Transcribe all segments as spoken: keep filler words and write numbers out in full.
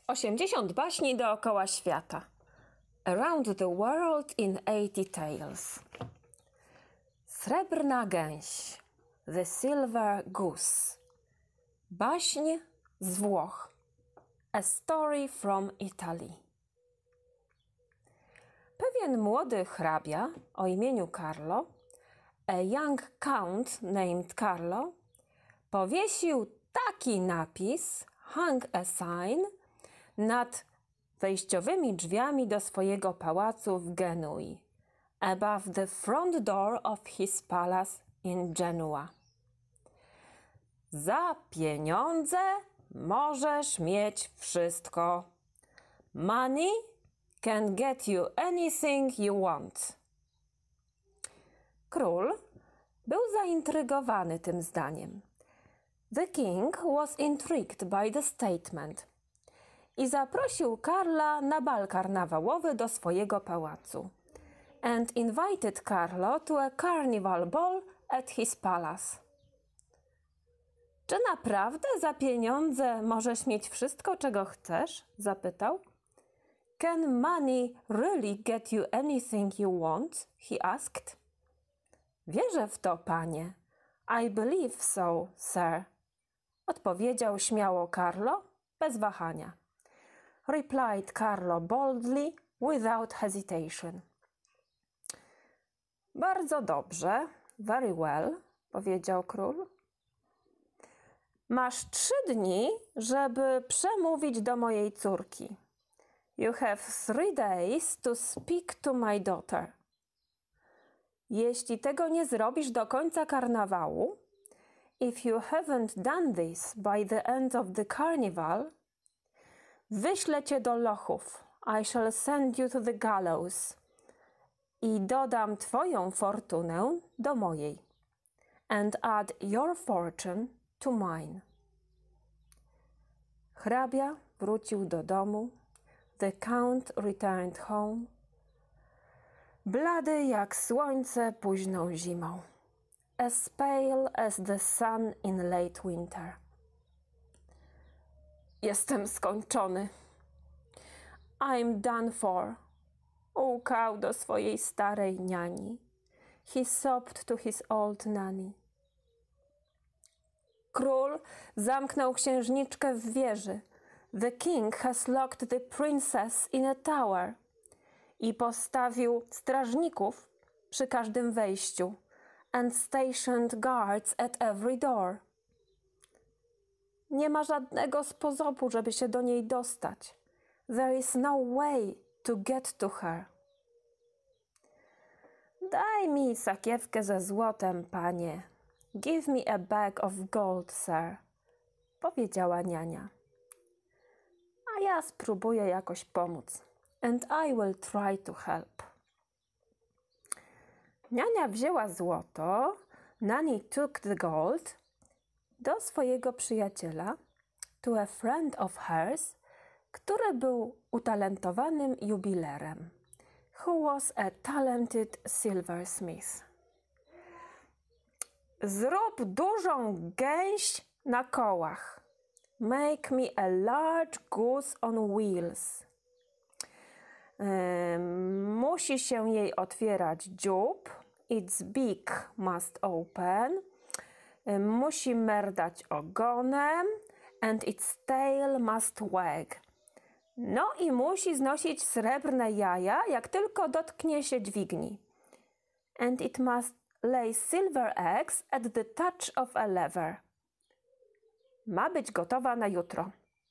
osiemdziesiąt baśni dookoła świata. Around the world in eighty tales. Srebrna gęś. The silver goose. Baśń z Włoch. A story from Italy. Pewien młody hrabia o imieniu Carlo, a young count named Carlo, powiesił taki napis, hung a sign, nad wejściowymi drzwiami do swojego pałacu w Genui, above the front door of his palace in Genoa. Za pieniądze możesz mieć wszystko. Money can get you anything you want. Król był zaintrygowany tym zdaniem. The king was intrigued by the statement i zaprosił Karla na bal karnawałowy do swojego pałacu and invited Carlo to a carnival ball at his palace. Czy naprawdę za pieniądze możesz mieć wszystko, czego chcesz? Zapytał. Can money really get you anything you want? He asked. Wierzę w to, panie. I believe so, sir. Odpowiedział śmiało Carlo, bez wahania. Replied Carlo boldly, without hesitation. Bardzo dobrze, very well, powiedział król. Masz trzy dni, żeby przemówić do mojej córki. You have three days to speak to my daughter. Jeśli tego nie zrobisz do końca karnawału, if you haven't done this by the end of the carnival, wyślę cię do lochów. I shall send you to the gallows. I dodam twoją fortunę do mojej. And add your fortune to mine. Hrabia wrócił do domu. The count returned home. Blady jak słońce późną zimą. As pale as the sun in late winter. Jestem skończony. I'm done for. Łkał do swojej starej niani. He sobbed to his old nanny. Król zamknął księżniczkę w wieży. The king has locked the princess in a tower. I postawił strażników przy każdym wejściu. And stationed guards at every door. Nie ma żadnego sposobu, żeby się do niej dostać. There is no way to get to her. Daj mi sakiewkę ze złotem, panie. Give me a bag of gold, sir. Powiedziała niania. A ja spróbuję jakoś pomóc. And I will try to help. Niania wzięła złoto, nanny took the gold, do swojego przyjaciela, to a friend of hers, który był utalentowanym jubilerem, who was a talented silversmith. Zrób dużą gęś na kołach. Make me a large goose on wheels. Musi się jej otwierać dziób. Its beak must open. Musi merdać ogonem. And its tail must wag. No i musi znosić srebrne jaja, jak tylko dotknie się dźwigni. And it must lay silver eggs at the touch of a lever. Ma być gotowa na jutro.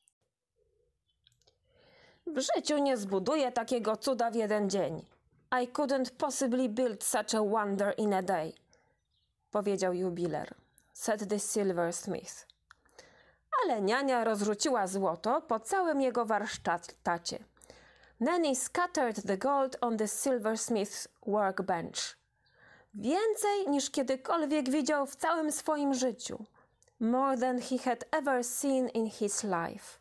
W życiu nie zbuduję takiego cuda w jeden dzień. I couldn't possibly build such a wonder in a day. Powiedział jubiler, said the silversmith. Ale niania rozrzuciła złoto po całym jego warsztacie. Nanny scattered the gold on the silversmith's workbench. Więcej niż kiedykolwiek widział w całym swoim życiu. More than he had ever seen in his life.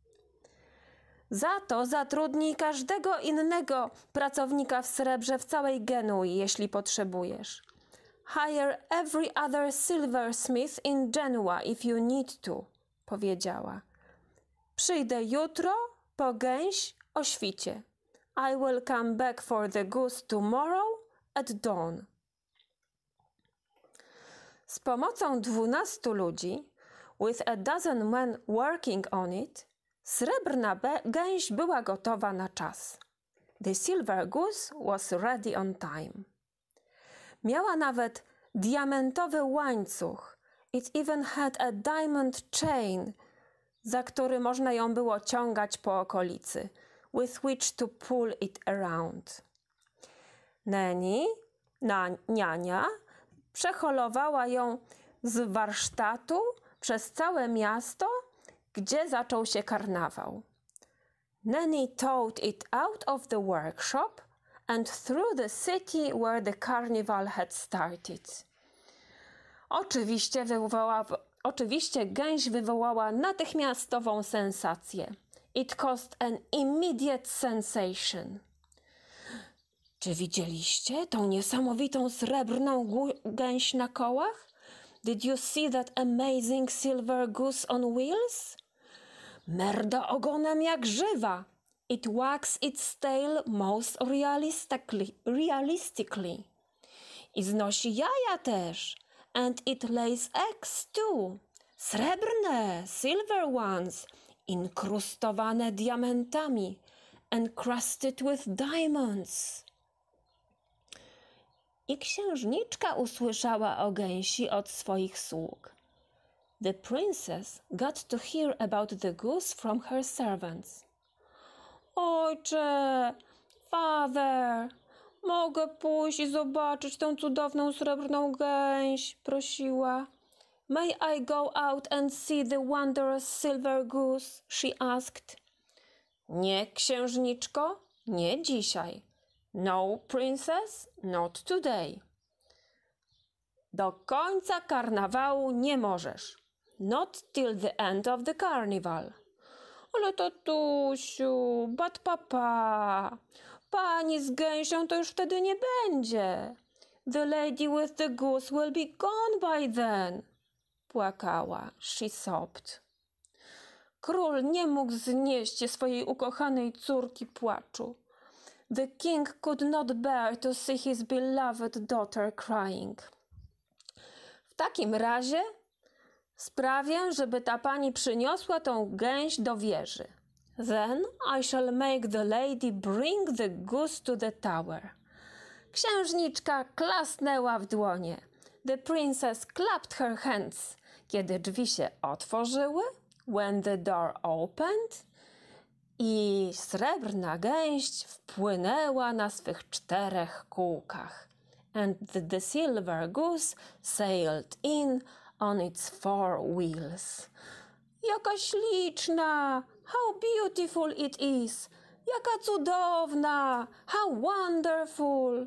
Za to zatrudnij każdego innego pracownika w srebrze w całej Genui, jeśli potrzebujesz. Hire every other silversmith in Genoa if you need to, powiedziała. Przyjdę jutro Po gęś o świcie. I will come back for the goose tomorrow at dawn. Z pomocą dwunastu ludzi, with a dozen men working on it, srebrna gęś była gotowa na czas. The silver goose was ready on time. Miała nawet diamentowy łańcuch. It even had a diamond chain, za który można ją było ciągać po okolicy, with which to pull it around. Nanny, na, niania, przeholowała ją z warsztatu przez całe miasto, gdzie zaczął się karnawał. Nanny towed it out of the workshop and through the city where the carnival had started. Oczywiście, wywołała, oczywiście gęś wywołała natychmiastową sensację. It caused an immediate sensation. Czy widzieliście tą niesamowitą srebrną gęś na kołach? Did you see that amazing silver goose on wheels? Merda ogonem jak żywa. It wags its tail most realistically. realistically. I znosi jaja też. And it lays eggs too. Srebrne, silver ones, inkrustowane diamentami. Encrusted with diamonds. I księżniczka usłyszała o gęsi od swoich sług. The princess got to hear about the goose from her servants. Ojcze, father, mogę pójść i zobaczyć tę cudowną srebrną gęś, prosiła. May I go out and see the wondrous silver goose? She asked. Nie, księżniczko, nie dzisiaj. No, princess, not today. Do końca karnawału nie możesz. Not till the end of the carnival. Ale tatusiu, but papa, pani z gęsią to już wtedy nie będzie. The lady with the goose will be gone by then. Płakała. She sobbed. Król nie mógł znieść swojej ukochanej córki płaczu. The king could not bear to see his beloved daughter crying. W takim razie sprawię, żeby ta pani przyniosła tą gęś do wieży. Then I shall make the lady bring the goose to the tower. Księżniczka klasnęła w dłonie. The princess clapped her hands. Kiedy drzwi się otworzyły, when the door opened, i srebrna gęś wpłynęła na swych czterech kółkach. And the, the silver goose sailed in on its four wheels. Jaka śliczna! How beautiful it is! Jaka cudowna! How wonderful!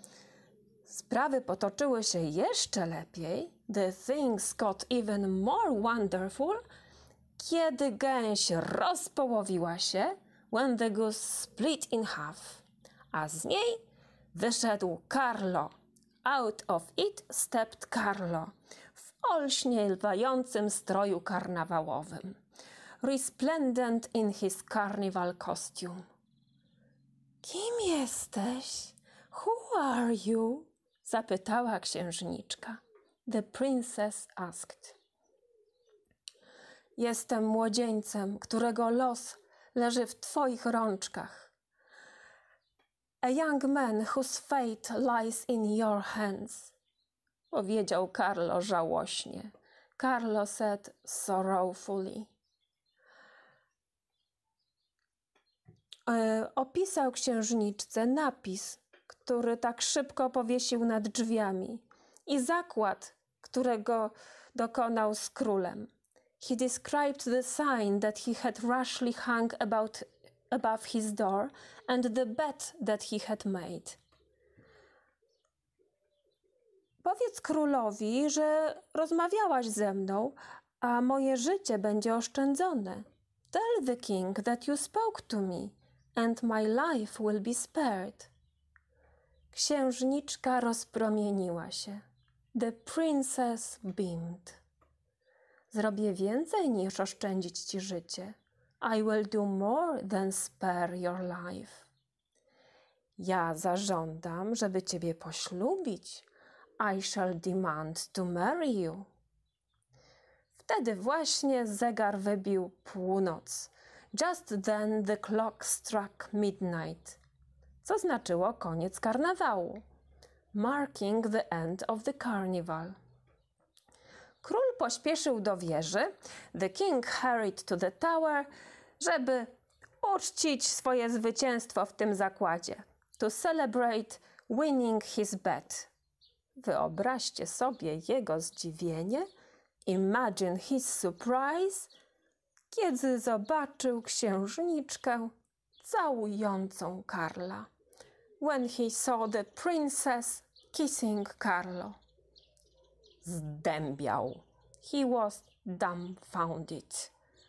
Sprawy potoczyły się jeszcze lepiej. The things got even more wonderful, kiedy gęś rozpołowiła się, when the goose split in half, a z niej wyszedł Carlo. Out of it stepped Carlo w olśniewającym stroju karnawałowym, resplendent in his carnival costume. Kim jesteś? Who are you? Zapytała księżniczka. The princess asked. Jestem młodzieńcem, którego los leży w twoich rączkach. A young man whose fate lies in your hands, powiedział Carlo żałośnie. Carlo said sorrowfully. E, opisał księżniczce napis, który tak szybko powiesił nad drzwiami, i zakład, którego dokonał z królem. He described the sign that he had rashly hung about, above his door and the bet that he had made. Powiedz królowi, że rozmawiałaś ze mną, a moje życie będzie oszczędzone. Tell the king that you spoke to me and my life will be spared. Księżniczka rozpromieniła się. The princess beamed. Zrobię więcej niż oszczędzić ci życie. I will do more than spare your life. Ja zażądam, żeby ciebie poślubić. I shall demand to marry you. Wtedy właśnie zegar wybił północ. Just then the clock struck midnight, co znaczyło koniec karnawału. Marking the end of the carnival. Król pośpieszył do wieży. The king hurried to the tower, żeby uczcić swoje zwycięstwo w tym zakładzie. To celebrate winning his bet. Wyobraźcie sobie jego zdziwienie. Imagine his surprise, kiedy zobaczył księżniczkę całującą Karla. When he saw the princess kissing Carlo. Zdębiał. He was dumbfounded.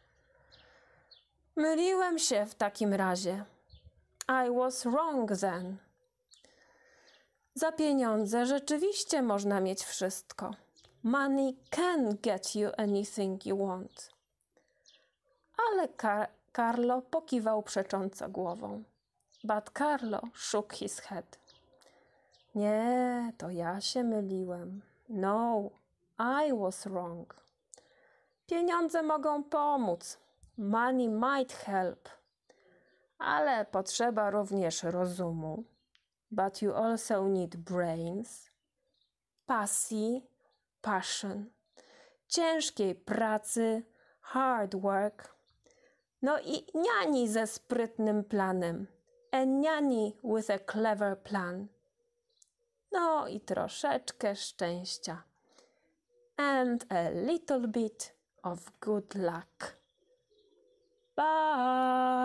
Myliłem się w takim razie. I was wrong then. Za pieniądze rzeczywiście można mieć wszystko. Money can get you anything you want. Ale Car- Carlo pokiwał przecząco głową. But Carlo shook his head. Nie, to ja się myliłem. No, I was wrong. Pieniądze mogą pomóc. Money might help. Ale potrzeba również rozumu. But you also need brains, pasji, passion, ciężkiej pracy, hard work. No i niani ze sprytnym planem. A nanny with a clever plan. No i troszeczkę szczęścia. And a little bit of good luck. Bye!